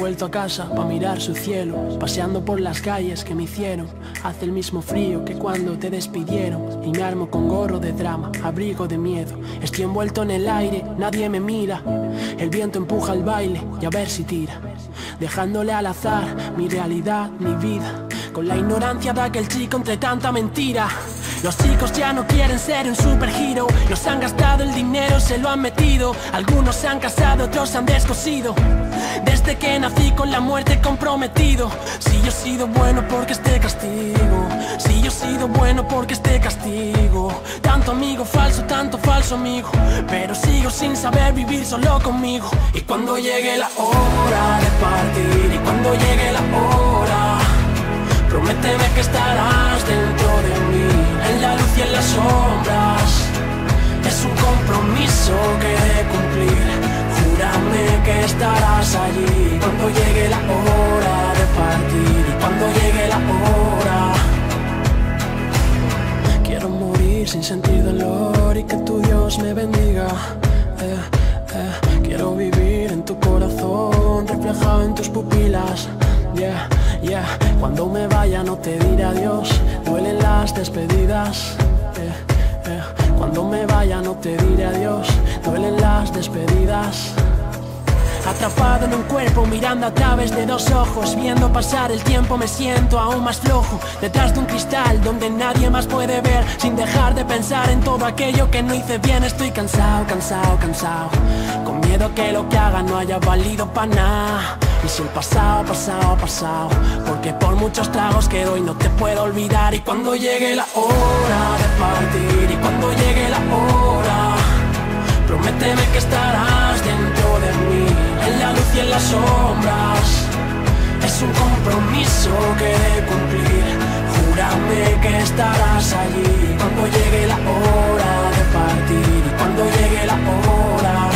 vuelto a casa pa' mirar su cielo, paseando por las calles que me hicieron. Hace el mismo frío que cuando te despidieron, y me armo con gorro de drama, abrigo de miedo. Estoy envuelto en el aire, nadie me mira. El viento empuja el baile y a ver si tira, dejándole al azar mi realidad, mi vida, con la ignorancia de aquel chico entre tanta mentira. Los chicos ya no quieren ser un superhero, nos han gastado el dinero, se lo han metido. Algunos se han casado, otros se han descosido. Desde que nací con la muerte comprometido. Si yo he sido bueno porque este castigo, si yo he sido bueno porque este castigo. Tanto amigo falso, tanto falso amigo, pero sigo sin saber vivir solo conmigo. Y cuando llegue la hora de partir, y cuando llegue la hora, prométeme que estarás dentro de mí, en la luz y en las sombras. Es un compromiso que he de cumplir. Júrame que estarás allí cuando llegue la hora de partir, y cuando llegue la hora. Quiero morir sin sentir dolor y que tu Dios me bendiga. Quiero vivir en tu corazón, reflejado en tus pupilas. Yeah, yeah. Cuando me vaya no te diré adiós, duelen las despedidas. Cuando me vaya no te diré adiós, duelen las despedidas. Atrapado en un cuerpo, mirando a través de dos ojos, viendo pasar el tiempo me siento aún más flojo. Detrás de un cristal donde nadie más puede ver, sin dejar de pensar en todo aquello que no hice bien. Estoy cansado, cansado, cansado, con miedo que lo que haga no haya valido para nada. Y si el pasado, pasado, pasado, porque por muchos tragos que doy no te puedo olvidar. Y cuando llegue la hora de partir, y cuando llegue la hora, prométeme que estarás dentro de mí, en la luz y en las sombras. Es un compromiso que he de cumplir. Júrame que estarás allí cuando llegue la hora de partir, y cuando llegue la hora.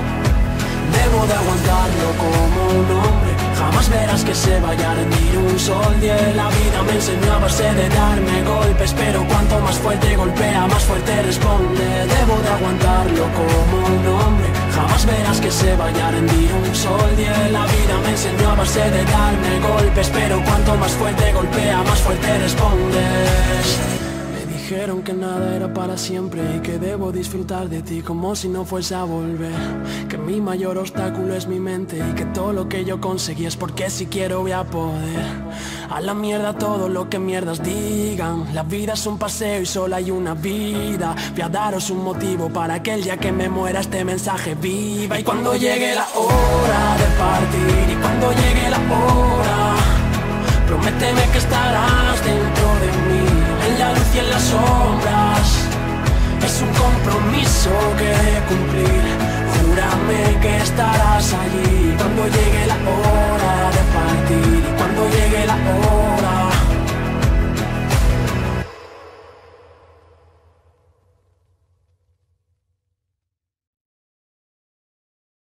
Debo de aguantarlo como un hombre, jamás verás que se vaya a rendir un sol. La vida me enseñó a base de darme golpes, pero cuanto más fuerte golpea, más fuerte responde. Debo de aguantarlo como un hombre, jamás verás que se vaya a rendir un sol. La vida me enseñó a base de darme golpes, pero cuanto más fuerte golpea, más fuerte respondes. Dijeron que nada era para siempre y que debo disfrutar de ti como si no fuese a volver. Que mi mayor obstáculo es mi mente y que todo lo que yo conseguí es porque si quiero voy a poder. A la mierda todo lo que mierdas digan, la vida es un paseo y solo hay una vida. Voy a daros un motivo para que el día que me muera este mensaje viva. Y cuando llegue la hora de partir, y cuando llegue la hora, prométeme que estarás dentro de mí, en la luz y en las sombras. Es un compromiso que he de cumplir. Júrame que estarás allí cuando llegue la hora de partir, y cuando llegue